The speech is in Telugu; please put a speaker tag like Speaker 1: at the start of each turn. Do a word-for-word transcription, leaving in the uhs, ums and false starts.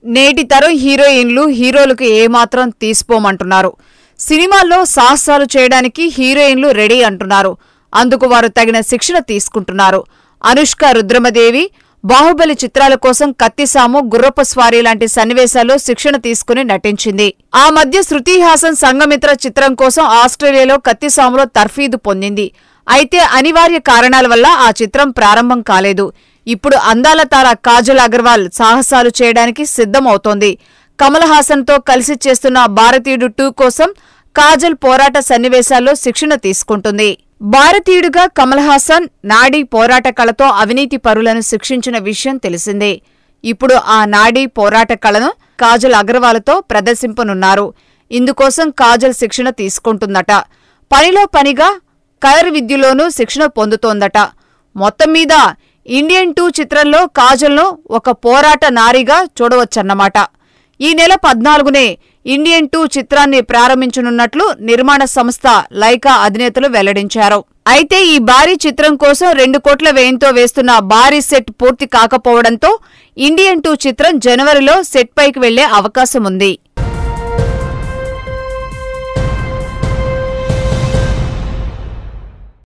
Speaker 1: నేటి తరం హీరోయిన్లు హీరోలకు ఏమాత్రం తీసిపోమంటున్నారు. సినిమాల్లో సాహసాలు చేయడానికి హీరోయిన్లు రెడీ అంటున్నారు. అందుకు వారు తగిన శిక్షణ తీసుకుంటున్నారు. అనుష్క రుద్రమదేవి బాహుబలి చిత్రాల కోసం కత్తిసాము, గుర్రపు స్వారీ లాంటి సన్నివేశాల్లో శిక్షణ తీసుకుని నటించింది. ఆ మధ్య శృతి హాసన్ సంఘమిత్ర చిత్రం కోసం ఆస్ట్రేలియాలో కత్తిసాములో తర్ఫీదు పొందింది. అయితే అనివార్య కారణాల వల్ల ఆ చిత్రం ప్రారంభం కాలేదు. ఇప్పుడు అందాల తార కాజల్ అగర్వాల్ సాహసాలు చేయడానికి సిద్ధమవుతోంది. కమల్ హాసన్తో కలిసి చేస్తున్న భారతీయుడు టూ కోసం కాజల్ పోరాట సన్నివేశాల్లో శిక్షణ తీసుకుంటుంది. భారతీయుడిగా కమల్ హాసన్ నాడీ పోరాట కళతో అవినీతి పరులను శిక్షించిన విషయం తెలిసిందే. ఇప్పుడు ఆ నాడీ పోరాట కళను కాజల్ అగర్వాల్తో ప్రదర్శింపనున్నారు. ఇందుకోసం కాజల్ శిక్షణ తీసుకుంటుందట. పనిలో పనిగా కలర్ విద్యలోనూ శిక్షణ పొందుతోందట. మొత్తం మీద ఇండియన్ టూ చిత్రంలో కాజల్ను ఒక పోరాట నారిగా చూడవచ్చన్నమాట. ఈ నెల పద్నాలుగునే ఇండియన్ టూ చిత్రాన్ని ప్రారంభించనున్నట్లు నిర్మాణ సంస్థ లైకా అధినేతలు వెల్లడించారు. అయితే ఈ భారీ చిత్రం కోసం రెండు కోట్ల వ్యయంతో వేస్తున్న భారీ సెట్ పూర్తి కాకపోవడంతో ఇండియన్ టూ చిత్రం జనవరిలో సెట్ పైకి వెళ్లే అవకాశం ఉంది.